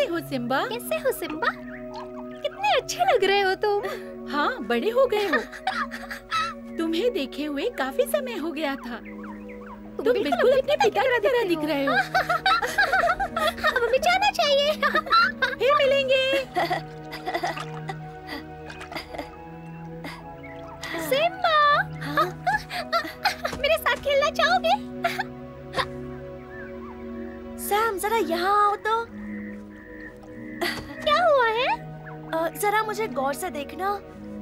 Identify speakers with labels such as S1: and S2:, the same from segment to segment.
S1: हो सिम्बा?
S2: कैसे हो सिम्बा? कितने अच्छे लग रहे हो तुम।
S1: हाँ, बड़े हो गए हो। तुम्हें देखे हुए काफी समय हो गया था। तुम बिल्कुल अपने पिता की तरह दिख रहे हो।
S2: अब हमें जाना चाहिए।
S1: फिर मिलेंगे।
S2: सिम्बा, मेरे साथ खेलना चाहोगे?
S3: सैम, जरा यहाँ आओ तो।
S2: क्या हुआ है?
S3: जरा मुझे गौर से देखना।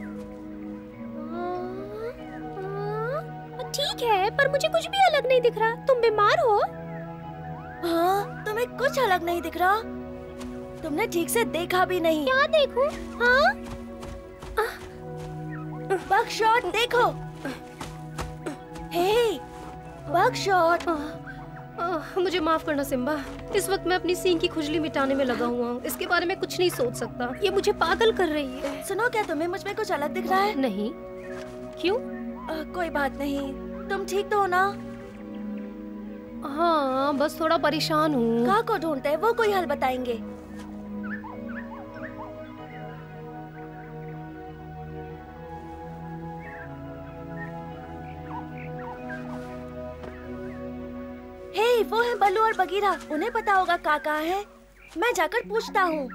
S2: ठीक है, पर मुझे कुछ भी अलग नहीं दिख रहा। तुम बीमार हो?
S3: हाँ, तुम्हें कुछ अलग नहीं दिख रहा। तुमने ठीक से देखा भी नहीं।
S2: क्या देखूं? हाँ?
S3: बकशॉट देखो। Hey, Buckshot.
S2: मुझे माफ करना सिम्बा। इस वक्त मैं अपनी सींग की खुजली मिटाने में लगा हुआ हूँ। इसके बारे में कुछ नहीं सोच सकता। ये मुझे पागल कर रही है।
S3: सुनो, क्या तुम्हें मुझ में कुछ अलग दिख रहा है?
S2: नहीं। क्यों?
S3: कोई बात नहीं। तुम ठीक तो हो ना?
S2: हाँ, बस थोड़ा परेशान हूँ।
S3: कहाँ को ढूंढते हैं? वो कोई हल बताएंगे। हे, वो है बल्लू और बगीरा। उन्हें पता होगा कहाँ है। मैं जाकर पूछता हूँ।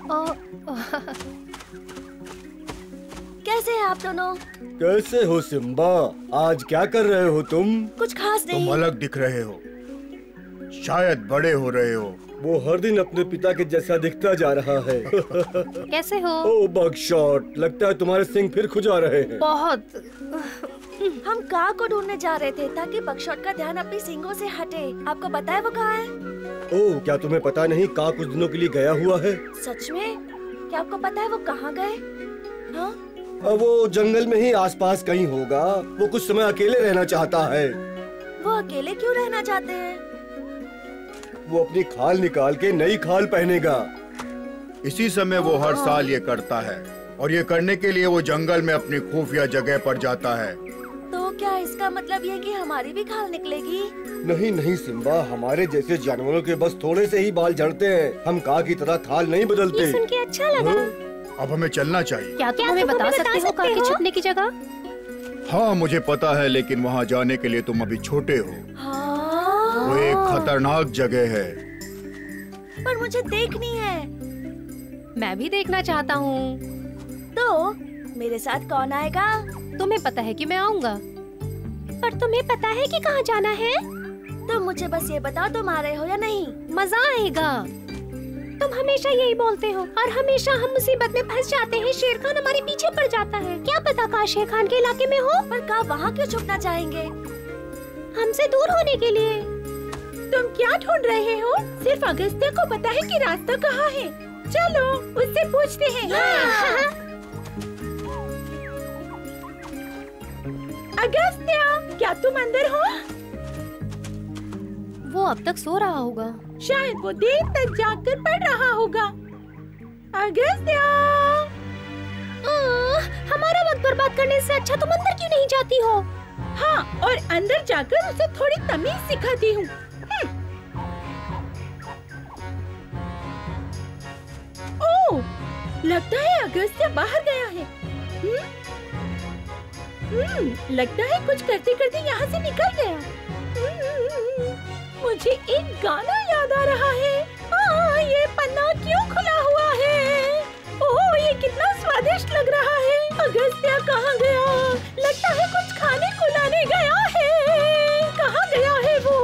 S3: कैसे हैं आप दोनों?
S4: कैसे हो सिम्बा? आज क्या कर रहे हो तुम?
S3: कुछ खास नहीं।
S5: तुम अलग दिख रहे हो, शायद बड़े हो रहे हो।
S4: वो हर दिन अपने पिता के जैसा दिखता जा रहा है।
S2: कैसे हो?
S4: ओ बकशॉट, लगता है तुम्हारे सिंग फिर खुजा रहे हैं।
S2: बहुत।
S3: हम काक को ढूंढने जा रहे थे ताकि बकशॉट का ध्यान अपनी सींगों से हटे। आपको पता है वो कहाँ है?
S4: ओह, क्या तुम्हें पता नहीं? काक कुछ दिनों के लिए गया हुआ है।
S3: सच में? क्या आपको पता है वो कहाँ गए? हाँ?
S4: वो जंगल में ही आसपास कहीं होगा। वो कुछ समय अकेले रहना चाहता है।
S3: वो अकेले क्यों रहना चाहते हैं?
S4: वो अपनी खाल निकाल के नई खाल पहनेगा।
S5: इसी समय वो हर साल ये करता है और ये करने के लिए वो जंगल में अपनी खुफिया जगह पर जाता है।
S3: तो क्या इसका मतलब ये कि हमारी भी खाल निकलेगी?
S4: नहीं नहीं सिम्बा, हमारे जैसे जानवरों के बस थोड़े से ही बाल झड़ते हैं। हम काक की तरह खाल नहीं बदलते।
S2: ये सुन के अच्छा लगा।
S5: अब हमें चलना चाहिए।
S2: क्या तुम हमें बता सकते हो काक के छुपने की जगह?
S5: हाँ, मुझे पता है, लेकिन वहाँ जाने के लिए तुम अभी छोटे हो।
S3: हाँ?
S5: वो एक खतरनाक जगह है।
S3: पर मुझे देखनी है।
S2: मैं भी देखना चाहता हूँ।
S3: तो मेरे साथ कौन आएगा?
S2: तुम्हें पता है कि मैं आऊँगा। पर तुम्हें पता है कि कहाँ जाना है?
S3: तुम मुझे बस ये बताओ, तुम आ रहे हो या नहीं?
S2: मजा आएगा। तुम हमेशा यही बोलते हो और हमेशा हम मुसीबत में फंस जाते हैं। शेर खान हमारे पीछे पड़ जाता है। क्या पता का शेर खान के इलाके में हो?
S3: पर का वहाँ क्यों छुपना चाहेंगे?
S2: हमसे दूर होने के लिए।
S1: तुम क्या ढूंढ रहे हो? सिर्फ अगस्त्या को पता है कि रास्ता कहाँ है। चलो उससे पूछते हैं। अगस्त्या, क्या तुम अंदर हो?
S2: वो अब तक सो रहा होगा।
S1: शायद वो देर तक जागकर पढ़ रहा होगा। अगस्त्या!
S2: हमारा वक्त बर्बाद करने से अच्छा तुम अंदर क्यों नहीं जाती हो?
S1: हाँ, और अंदर जाकर उसे थोड़ी तमीज सिखाती हूँ। ओह, लगता है अगस्त्या बाहर गया है। लगता है कुछ करते करते यहाँ से निकल गया। मुझे एक गाना याद आ रहा है। ये पन्ना क्यों खुला हुआ है? ओह, ये कितना स्वादिष्ट लग रहा है। अगस्त्या कहाँ गया? लगता है कुछ खाने को लाने गया है। कहाँ गया है वो?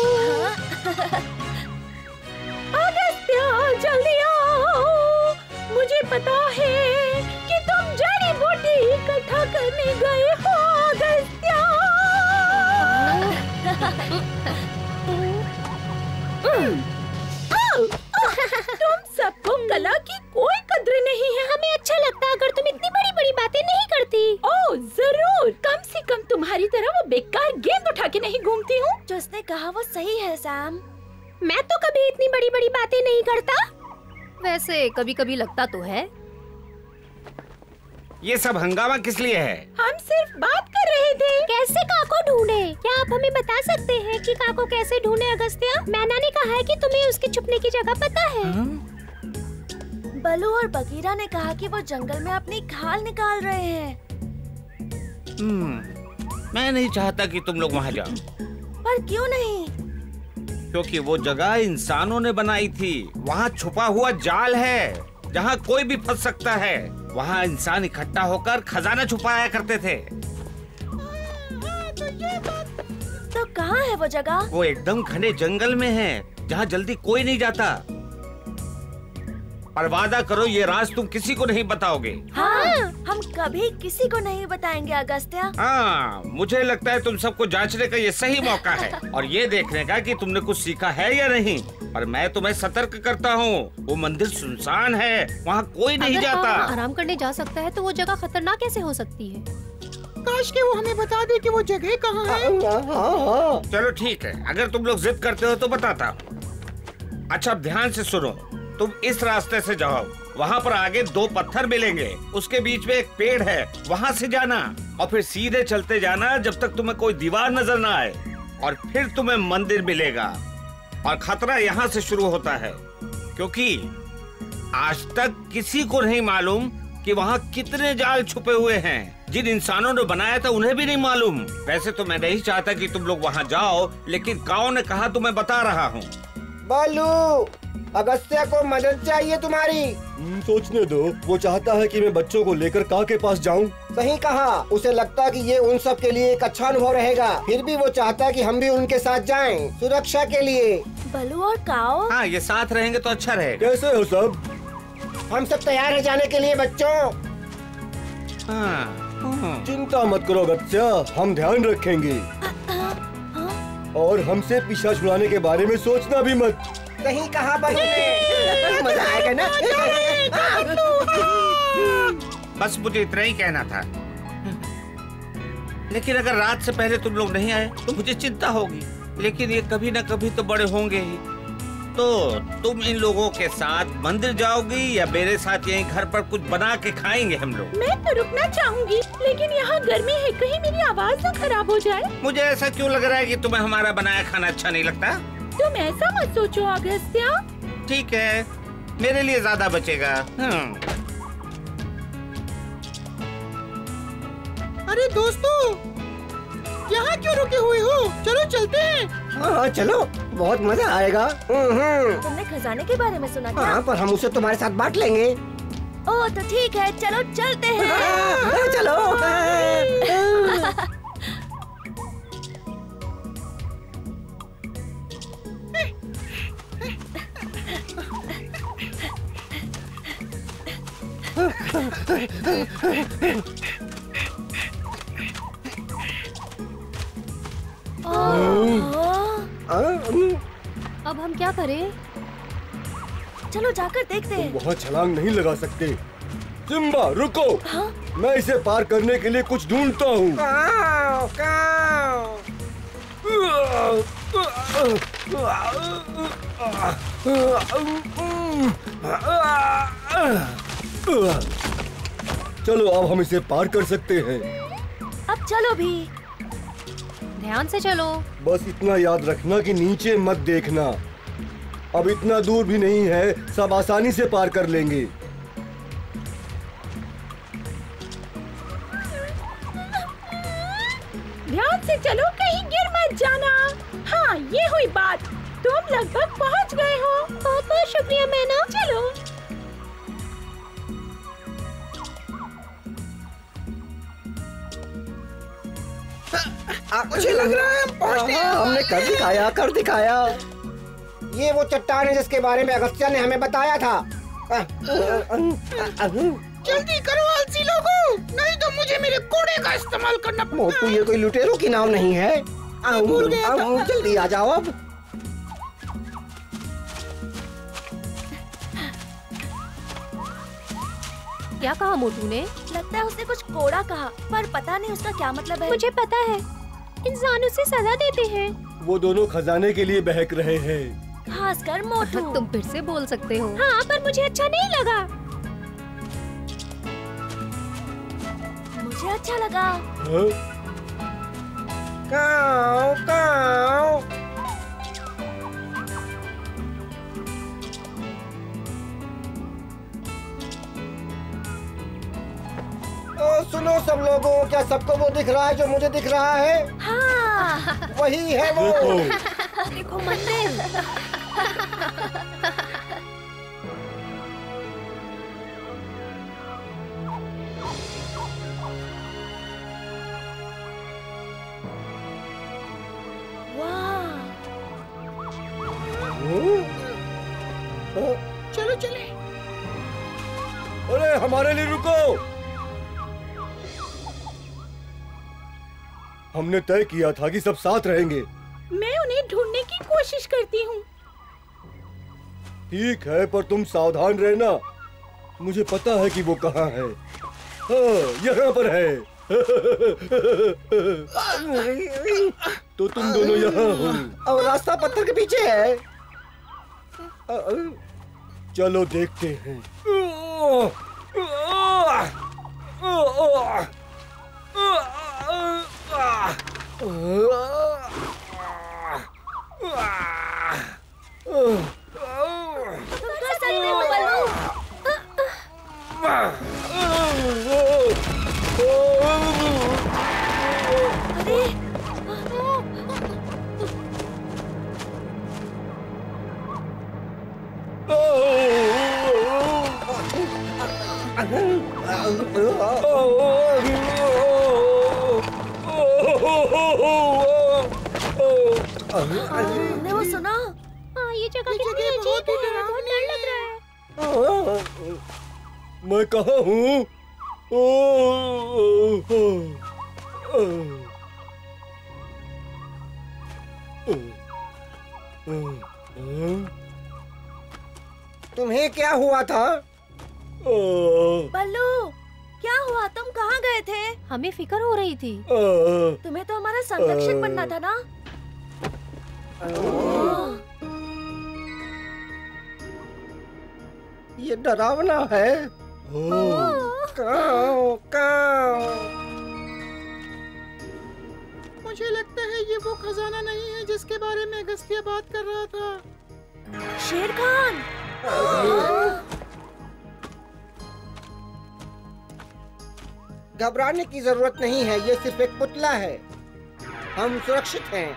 S1: अगस्त्या, जल्दी आओ। मुझे पता है कि तुम जड़ी बूटी इकट्ठा करने गए हो। अगस्त्या! तुम सबको कला की कोई कद्र नहीं है।
S2: हमें अच्छा लगता अगर तुम इतनी बड़ी बड़ी बातें नहीं करती।
S1: ओह जरूर, कम से कम तुम्हारी तरह वो बेकार गेंद उठा के नहीं घूमती हूँ।
S3: जो उसने कहा वो सही है सैम।
S2: मैं तो कभी इतनी बड़ी बड़ी बातें नहीं करता। वैसे कभी कभी लगता तो है।
S6: ये सब हंगामा किस लिए है?
S1: हम सिर्फ बात कर रहे थे।
S2: कैसे काको ढूंढे? क्या आप हमें बता सकते हैं कि काको कैसे ढूंढे? अगस्त्या, मैना ने कहा है कि तुम्हें उसके छुपने की जगह पता है।
S3: बलू और बगीरा ने कहा कि वो जंगल में अपनी खाल निकाल रहे हैं।
S6: मैं नहीं चाहता कि तुम लोग वहाँ जाओ।
S3: पर क्यों नहीं?
S6: क्योंकि वो जगह इंसानों ने बनाई थी। वहाँ छुपा हुआ जाल है जहाँ कोई भी फंस सकता है। वहाँ इंसान इकट्ठा होकर खजाना छुपाया करते थे।
S3: तो कहाँ है वो जगह?
S6: वो एकदम घने जंगल में है जहाँ जल्दी कोई नहीं जाता। पर वादा करो ये राज तुम किसी को नहीं बताओगे।
S3: हाँ, हम कभी किसी को नहीं बताएंगे अगस्त्या।
S6: हाँ, मुझे लगता है तुम सबको जांचने का ये सही मौका है और ये देखने का कि तुमने कुछ सीखा है या नहीं। पर मैं तुम्हें सतर्क करता हूँ, वो मंदिर सुनसान है, वहाँ कोई नहीं जाता।
S2: आराम करने जा सकता है तो वो जगह खतरनाक कैसे हो सकती है?
S1: काश के वो हमें बता दे कि वो जगह कहाँ है।
S4: हाँ।
S6: चलो ठीक है, अगर तुम लोग जिद करते हो तो बताता हूँ। अच्छा अब ध्यान से सुनो, तुम इस रास्ते से जाओ, वहाँ पर आगे 2 पत्थर मिलेंगे, उसके बीच में एक पेड़ है, वहाँ से जाना और फिर सीधे चलते जाना जब तक तुम्हें कोई दीवार नजर ना आए और फिर तुम्हें मंदिर मिलेगा। और खतरा यहाँ से शुरू होता है क्योंकि आज तक किसी को नहीं मालूम कि वहाँ कितने जाल छुपे हुए हैं। जिन इंसानों ने बनाया था उन्हें भी नहीं मालूम। वैसे तो मैं नहीं चाहता कि तुम लोग वहाँ जाओ, लेकिन काऊ ने कहा तो मैं बता रहा हूँ।
S7: बालू, अगस्त्या को मदद चाहिए तुम्हारी।
S4: सोचने दो, वो चाहता है कि मैं बच्चों को लेकर काऊ के पास जाऊं।
S7: सही कहा, उसे लगता है कि ये उन सब के लिए एक अच्छा अनुभव रहेगा। फिर भी वो चाहता है कि हम भी उनके साथ जाएं, सुरक्षा के लिए।
S3: बलू और काओ?
S6: हाँ, ये साथ रहेंगे तो अच्छा रहेगा।
S4: कैसे हो सब?
S7: हम सब तैयार है जाने के लिए बच्चों।
S6: हाँ।
S4: चिंता मत करो अगस्त्या, हम ध्यान रखेंगे और हमसे पीछा छुड़ाने के बारे में सोचना भी मत।
S7: सही कहा बालू ने। मजा आएगा ना?
S6: बस मुझे इतना ही कहना था। लेकिन अगर रात से पहले तुम लोग नहीं आए तो मुझे चिंता होगी, लेकिन ये कभी ना कभी तो बड़े होंगे ही। तो तुम इन लोगों के साथ मंदिर जाओगी या मेरे साथ यहीं घर पर कुछ बना के खाएंगे हम लोग?
S1: मैं तो रुकना चाहूंगी, लेकिन यहाँ गर्मी है, कहीं मेरी आवाज ना खराब हो जाए।
S6: मुझे ऐसा क्यों लग रहा है कि तुम्हें हमारा बनाया खाना अच्छा नहीं लगता?
S1: तुम ऐसा मत सोचो अगस्त्या।
S6: ठीक है, मेरे लिए ज्यादा बचेगा।
S1: अरे दोस्तों, यहाँ क्यों रुके हुए हो? चलो चलते हैं।
S7: हाँ चलो, बहुत मजा आएगा।
S3: तुमने खजाने के बारे में सुना क्या?
S7: हाँ, पर हम उसे तुम्हारे साथ बांट लेंगे।
S3: ओह तो ठीक है, चलो चलते हैं।
S7: हाँ, चलो।
S2: अब हम क्या करें?
S3: चलो जाकर देखते हैं।
S4: वहाँ छलांग नहीं लगा सकते। सिम्बा रुको, मैं इसे पार करने के लिए कुछ ढूंढता हूँ। चलो अब हम इसे पार कर सकते हैं।
S3: अब चलो भी।
S2: ध्यान से चलो।
S4: बस इतना याद रखना कि नीचे मत देखना। अब इतना दूर भी नहीं है, सब आसानी से पार कर लेंगे।
S1: ध्यान से चलो, कहीं गिर मत जाना। हाँ, ये हुई बात। तुम लगभग पहुँच गए हो। बहुत बहुत शुक्रिया मैना। चलो।
S7: मुझे लग रहा है हम पहुंच गए। हमने कर दिखाया। ये वो चट्टान है जिसके बारे में अगस्त्या ने हमें बताया था।
S1: जल्दी करो आलसी लोगों, नहीं तो मुझे मेरे घोड़े का इस्तेमाल करना पड़ेगा।
S7: मोटू, ये कोई लुटेरों की नाव नहीं है। जल्दी आ जाओ अब।
S2: क्या कहा मोटू ने?
S3: लगता है उसने कुछ कोड़ा कहा, पर पता नहीं उसका क्या मतलब है।
S2: मुझे पता है, इंसानों से सजा देते हैं।
S4: वो दोनों खजाने के लिए बहक रहे हैं।
S3: खासकर मोटू।
S2: तुम फिर से बोल सकते हो। हाँ, पर मुझे अच्छा नहीं लगा।
S3: मुझे अच्छा लगा।
S4: हाँ?
S7: काऊ काऊ। सुनो सब लोगों, क्या सबको वो दिख रहा है जो मुझे दिख रहा है?
S3: हाँ।
S7: वही है वो।
S3: देखो मंदिर।
S1: चलो चले।
S4: अरे हमारे लिए रुको। हमने तय किया था कि सब साथ रहेंगे।
S1: मैं उन्हें ढूंढने की कोशिश करती हूँ।
S4: ठीक है, पर तुम सावधान रहना। मुझे पता है कि वो कहाँ है। हाँ, यहाँ पर है। तो तुम दोनों यहाँ हो।
S7: और रास्ता पत्थर के पीछे है।
S4: चलो देखते हैं।
S3: तुमने वो सुना?
S2: हाँ, ये जगह कितनी अजीब है, बहुत डर लग रहा है।
S4: मैं कहाँ हूँ?
S7: तुम्हें क्या हुआ था?
S3: बल्लू, क्या हुआ? तुम कहाँ गए थे?
S2: हमें फिक्र हो रही थी।
S3: तुम्हें तो हमारा संरक्षक बनना था ना?
S7: ये डरावना है। काऊ, काऊ।
S1: मुझे लगता है ये वो खजाना नहीं है जिसके बारे में अगस्त्य बात कर रहा था।
S3: शेर खान।
S7: घबराने की जरूरत नहीं है, ये सिर्फ एक पुतला है। हम सुरक्षित हैं।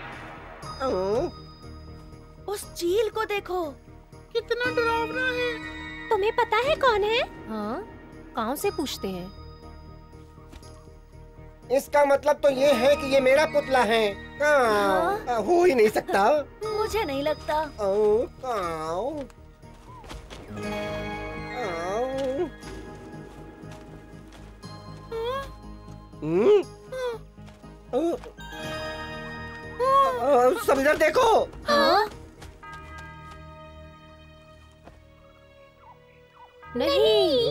S3: उस चील को देखो,
S1: कितना डरावना है।
S2: तुम्हें पता है कौन है? हाँ, गांव से पूछते हैं।
S7: इसका मतलब तो ये है कि ये मेरा पुतला है। हो ही नहीं सकता।
S3: मुझे नहीं लगता।
S7: सब इधर देखो।
S2: नहीं।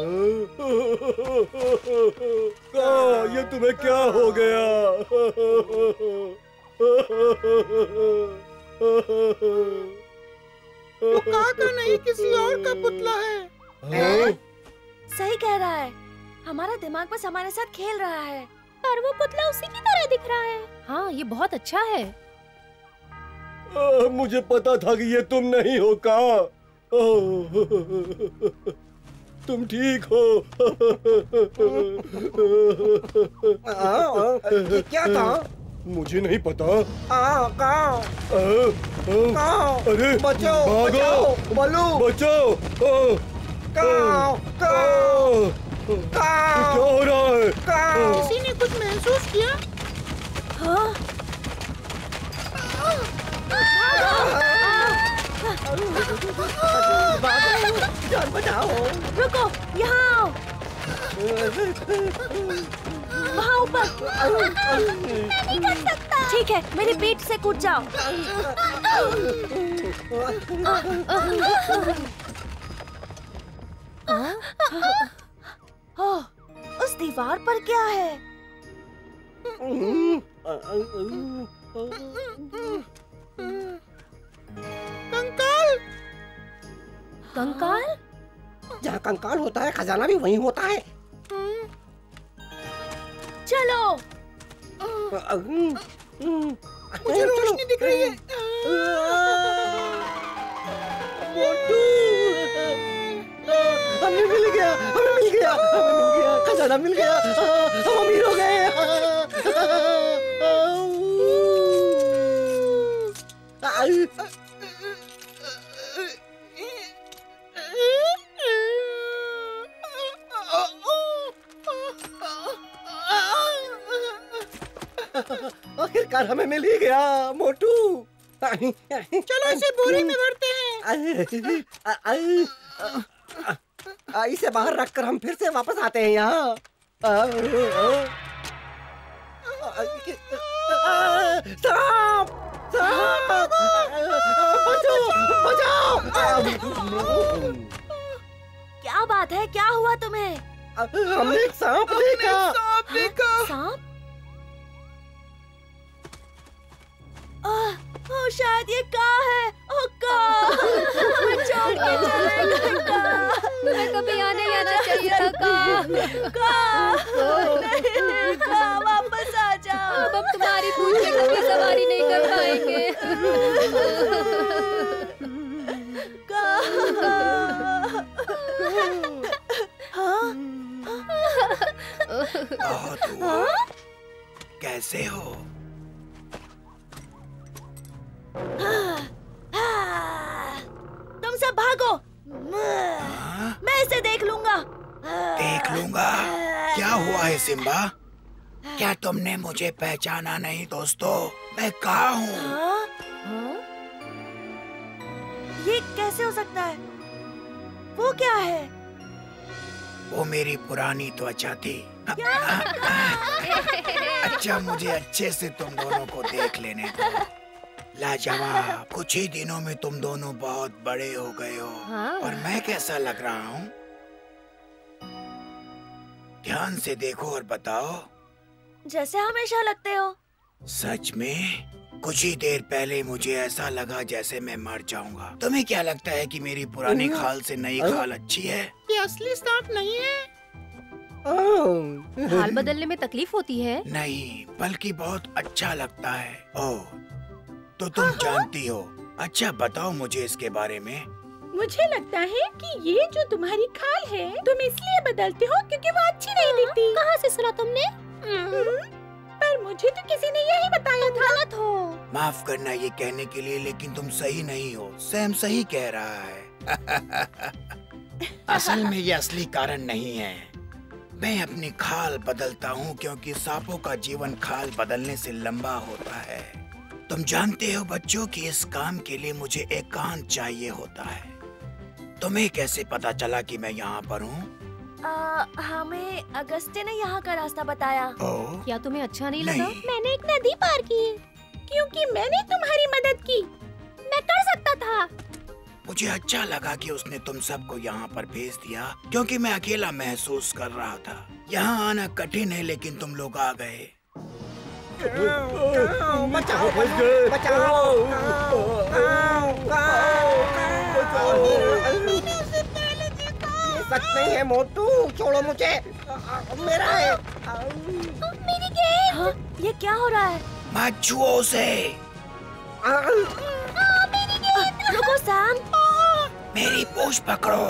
S4: ये तुम्हें क्या हो गया?
S1: वो का नहीं, किसी और का पुतला है।
S3: सही कह रहा है, हमारा दिमाग बस हमारे साथ खेल रहा है।
S2: पर वो पुतला उसी की तरह दिख रहा है। हाँ, ये बहुत अच्छा है।
S4: मुझे पता था कि ये तुम नहीं हो। का तुम ठीक हो?
S7: ये क्या था?
S4: मुझे नहीं पता। अरे
S7: बचाओ,
S4: भागो,
S7: बल्लू,
S4: बचाओ। क्या हो रहा है?
S1: किसी ने कुछ महसूस किया?
S3: हाँ?
S7: जान बचाओ।
S3: रुको, यहाँ आओ। वहाँ ऊपर। नहीं कर सकता। ठीक है, मेरी पीठ से कूद जाओ। उस दीवार पर क्या है?
S1: कंकाल।
S2: कंकाल?
S7: जहाँ कंकाल होता है, खजाना भी वहीं होता है।
S3: चलो।
S1: मुझे रोशनी दिख रही है।
S7: मोटू, हमें मिल गया, हमें मिल गया, हमें मिल गया। खजाना मिल गया, हम अमीर हो गए। आखिरकार हमें मिल ही गया मोटू।
S1: चलो इसे बोरी में भरते हैं।
S7: इसे बाहर रखकर हम फिर से वापस आते हैं यहाँ। सांप! सांप! बचाओ! बचाओ!
S3: क्या बात है, क्या हुआ तुम्हें?
S7: हमने एक सांप देखा।
S3: सांप? ओ शायद ये का है। ओ का छोड़ के चले गए का।
S2: तुम्हें कभी आने आना चाहिए था का।
S3: नहीं, का वापस आ जाओ।
S2: अब हम तुम्हारी पूंछ पे कभी सवारी नहीं कर पाएंगे।
S8: बहुत हुआ। कैसे हो?
S3: तुम सब भागो। मैं इसे देख लूंगा।
S8: देख लूंगा? क्या हुआ है सिम्बा? क्या तुमने मुझे पहचाना नहीं दोस्तों? मैं कहाँ हूँ?
S3: ये कैसे हो सकता है? वो क्या है?
S8: वो मेरी पुरानी त्वचा थी। अच्छा, मुझे अच्छे से तुम दोनों को देख लेने दो। लाजवाब, कुछ ही दिनों में तुम दोनों बहुत बड़े हो गए हो। और मैं कैसा लग रहा हूँ? ध्यान से देखो और बताओ।
S3: जैसे हमेशा लगते हो।
S8: सच में? कुछ ही देर पहले मुझे ऐसा लगा जैसे मैं मर जाऊंगा। तुम्हें क्या लगता है कि मेरी पुरानी खाल से नई खाल अच्छी है?
S1: ये असली सांप नहीं है।
S2: हाल बदलने में तकलीफ होती है?
S8: नहीं, बल्कि बहुत अच्छा लगता है। ओह, तो तुम जानती हो। अच्छा बताओ मुझे इसके बारे में।
S1: मुझे लगता है कि ये जो तुम्हारी खाल है तुम इसलिए बदलते हो क्योंकि वो अच्छी नहीं दिखती।
S2: कहाँ से सुना तुमने?
S1: पर मुझे तो किसी ने यही बताया था।
S2: गलत हो।
S8: माफ करना ये कहने के लिए, लेकिन तुम सही नहीं हो। सैम सही कह रहा है। असल में ये असली कारण नहीं है। मैं अपनी खाल बदलता हूँ क्योंकि सांपों का जीवन खाल बदलने से लंबा होता है। तुम जानते हो बच्चों कि इस काम के लिए मुझे एकांत चाहिए होता है। तुम्हें कैसे पता चला कि मैं यहाँ पर हूँ?
S3: हमें अगस्त्य ने यहाँ का रास्ता बताया।
S8: ओह,
S2: क्या तुम्हें अच्छा नहीं लगा?
S8: नहीं।
S1: मैंने एक नदी पार की क्योंकि मैंने तुम्हारी मदद की।
S2: मैं कर सकता था।
S8: मुझे अच्छा लगा कि उसने तुम सबको यहाँ पर भेज दिया क्योंकि मैं अकेला महसूस कर रहा था। यहाँ आना कठिन है लेकिन तुम लोग आ गए।
S7: बचाओ, बचाओ। ये सच नहीं है मोटू, छोड़ो मुझे। मेरा है।
S3: मेरी गेंद। हाँ, ये क्या हो रहा है?
S8: मत छुओ उसे।
S3: रुको सैम।
S8: मेरी पूंछ पकड़ो।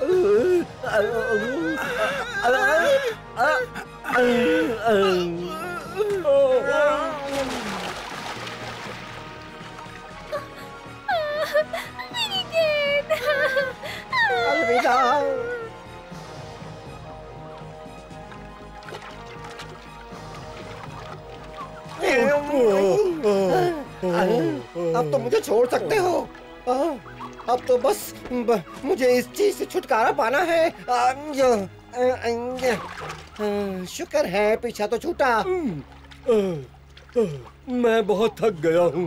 S2: मेरी गेंद।
S7: अलविदा। अब तो मुझे छोड़ सकते हो। अब तो बस मुझे इस चीज से छुटकारा पाना है। शुक्र है पीछा तो छूटा।
S4: मैं बहुत थक गया हूँ।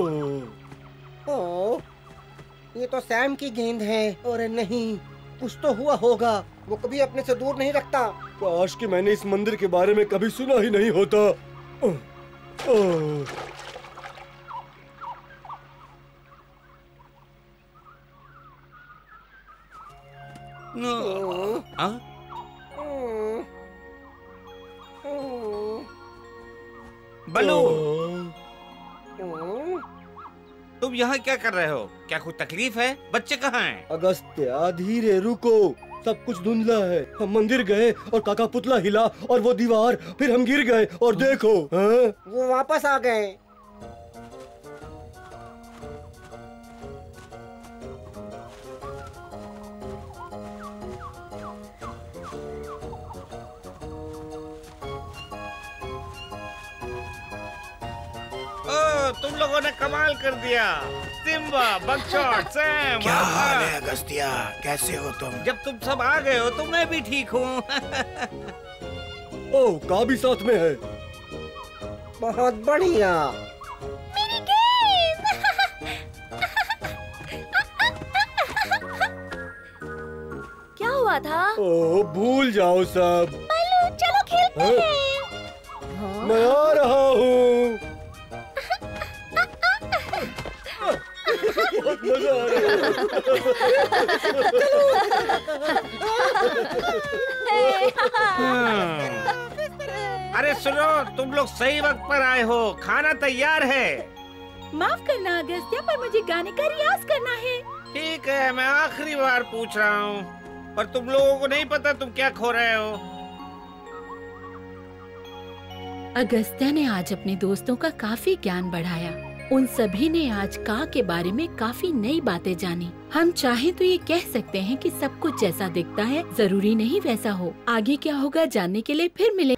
S7: ये तो सैम की गेंद है। और नहीं, कुछ तो हुआ होगा। वो कभी अपने से दूर नहीं रखता।
S4: काश कि मैंने इस मंदिर के बारे में कभी सुना ही नहीं होता।
S6: बलू, तुम यहाँ क्या कर रहे हो? क्या कोई तकलीफ है? बच्चे कहाँ हैं?
S4: अगस्त्या, धीरे रुको। सब कुछ धुंधला है। हम मंदिर गए और काका पुतला हिला और वो दीवार, फिर हम गिर गए और देखो। हाँ?
S7: वो वापस आ गए।
S6: तुम लोगों ने कमाल कर दिया। Simba, Buckshot, Sam.
S8: क्या हाल है अगस्त्या, कैसे हो तुम?
S6: जब तुम सब आ गए हो तो मैं भी ठीक हूँ।
S4: ओह, का भी साथ में है।
S7: बहुत बढ़िया।
S2: मेरी गेंद।
S3: क्या हुआ था?
S4: ओह, भूल जाओ सब।
S2: बालू, चलो खेलते
S4: हाँ?
S2: हैं।
S4: मैं आ रहा हूँ। बहुत मजा आ रहा
S6: है। अरे सुनो, तुम लोग सही वक्त पर आए हो। खाना तैयार है।
S1: माफ करना अगस्त्या, पर मुझे गाने का रियाज करना है।
S6: ठीक है, मैं आखिरी बार पूछ रहा हूँ, पर तुम लोगों को नहीं पता तुम क्या खो रहे हो।
S1: अगस्त्या ने आज अपने दोस्तों का काफी ज्ञान बढ़ाया। उन सभी ने आज का के बारे में काफी नई बातें जानी। हम चाहे तो ये कह सकते हैं कि सब कुछ जैसा दिखता है जरूरी नहीं वैसा हो। आगे क्या होगा जानने के लिए फिर मिलेंगे।